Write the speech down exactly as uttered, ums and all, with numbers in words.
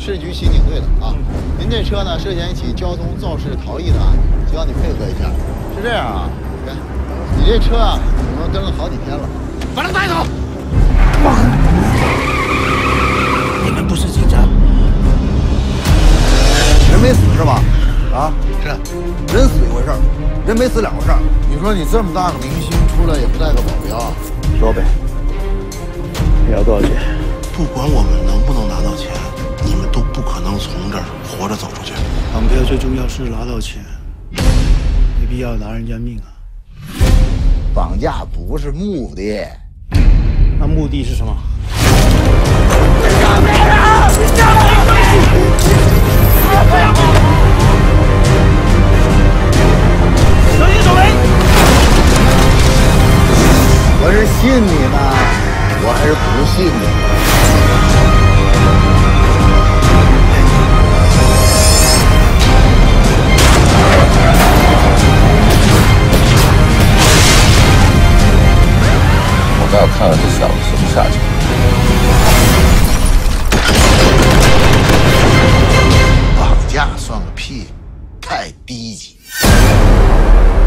市局刑警队的啊。您这车呢涉嫌一起交通肇事逃逸的案，希望你配合一下。是这样啊，看，你这车啊，我们跟了好几天了，把他带走。 你们不是警察？ 人没死是吧？啊， 是， 人死一回事儿，人没死两回事儿。 你说你这么大个明星出来也不带个保镖， 说呗，你要多少钱？ 不管我们能不能拿到钱，你们都不可能从这儿活着走出去。 绑票最重要是拿到钱，没必要拿人家命啊。 绑架不是目的， 那目的是什么？ 救命啊！救命！小心手雷！ 我是信你呢，我还是不信你？ 我倒要看看这小子什么下场。 绑架算个屁，太低级。